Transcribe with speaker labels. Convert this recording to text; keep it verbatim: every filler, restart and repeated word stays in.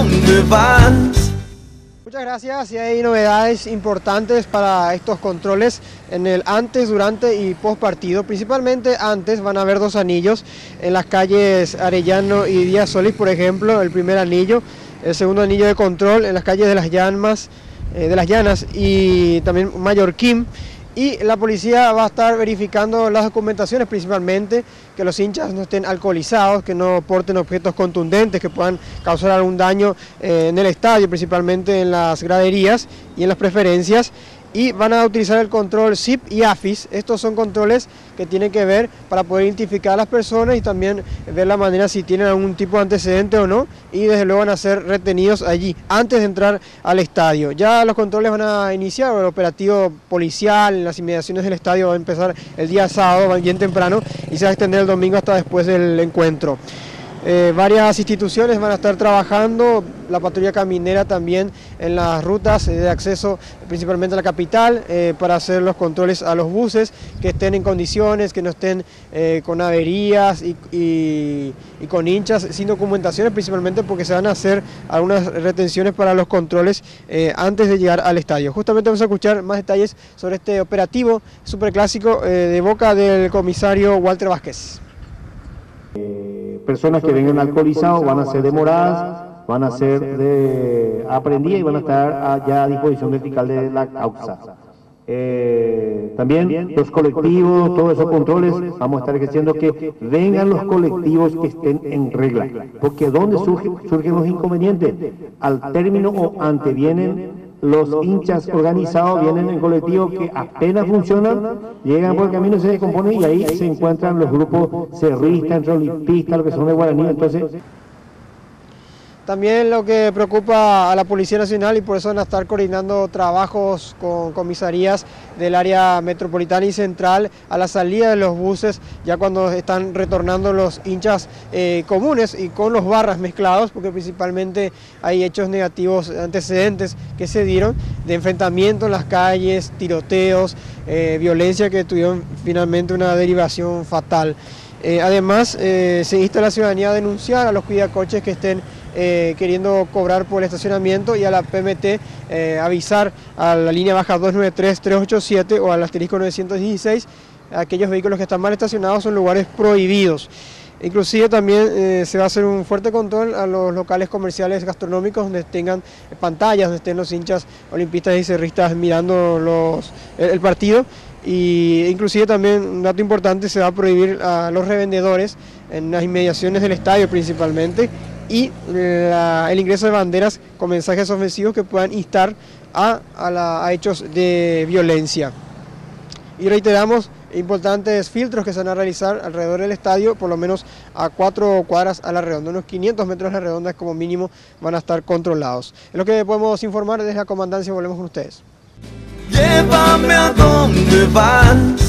Speaker 1: dónde vas.
Speaker 2: Muchas gracias. Y hay novedades importantes para estos controles en el antes, durante y post partido. Principalmente antes van a haber dos anillos en las calles Arellano y Díaz Solís, por ejemplo, el primer anillo, el segundo anillo de control en las calles de las Llamas, eh, de las Llanas y también Mallorquín. Y la policía va a estar verificando las documentaciones, principalmente que los hinchas no estén alcoholizados, que no porten objetos contundentes que puedan causar algún daño eh, en el estadio, principalmente en las graderías y en las preferencias. Y van a utilizar el control S I P y A F I S. Estos son controles que tienen que ver para poder identificar a las personas y también ver la manera si tienen algún tipo de antecedente o no. Y desde luego van a ser retenidos allí antes de entrar al estadio. Ya los controles van a iniciar, el operativo policial en las inmediaciones del estadio va a empezar el día sábado, bien temprano, y se va a extender el domingo hasta después del encuentro. Eh, varias instituciones van a estar trabajando, la patrulla caminera también en las rutas de acceso principalmente a la capital, eh, para hacer los controles a los buses que estén en condiciones, que no estén eh, con averías y, y, y con hinchas sin documentaciones, principalmente porque se van a hacer algunas retenciones para los controles eh, antes de llegar al estadio. Justamente vamos a escuchar más detalles sobre este operativo superclásico eh, de boca del comisario Walter Vázquez.
Speaker 3: Personas que vengan alcoholizados van a ser demoradas, van a ser de aprendidas y van a estar ya a disposición del fiscal de la causa. Eh, también los colectivos, todos esos controles, vamos a estar exigiendo que vengan los colectivos que estén en regla, porque ¿dónde surge, surgen los inconvenientes? Al término o antevienen los hinchas organizados, vienen en colectivo que apenas funcionan, llegan por el camino, se descomponen y ahí se encuentran los grupos cerristas, entrolimpistas, lo que son de Guaraní. Entonces,
Speaker 2: también lo que preocupa a la Policía Nacional, y por eso van a estar coordinando trabajos con comisarías del área metropolitana y central a la salida de los buses, ya cuando están retornando los hinchas eh, comunes y con los barras mezclados, porque principalmente hay hechos negativos, antecedentes que se dieron de enfrentamiento en las calles, tiroteos, eh, violencia que tuvieron finalmente una derivación fatal. Eh, además, eh, se insta a la ciudadanía a denunciar a los cuidacoches que estén eh, queriendo cobrar por el estacionamiento, y a la P M T eh, avisar a la línea baja dos nueve tres, tres ocho siete o al asterisco novecientos dieciséis, aquellos vehículos que están mal estacionados son lugares prohibidos. Inclusive también eh, se va a hacer un fuerte control a los locales comerciales gastronómicos donde tengan pantallas, donde estén los hinchas olimpistas y cerristas mirando los, el, el partido. Y inclusive también, un dato importante, se va a prohibir a los revendedores en las inmediaciones del estadio principalmente, y la, el ingreso de banderas con mensajes ofensivos que puedan instar a, a, la, a hechos de violencia. Y reiteramos, importantes filtros que se van a realizar alrededor del estadio, por lo menos a cuatro cuadras a la redonda, unos quinientos metros a la redonda como mínimo van a estar controlados. Es lo que podemos informar desde la comandancia. Volvemos con ustedes.
Speaker 1: Llévame a donde vas.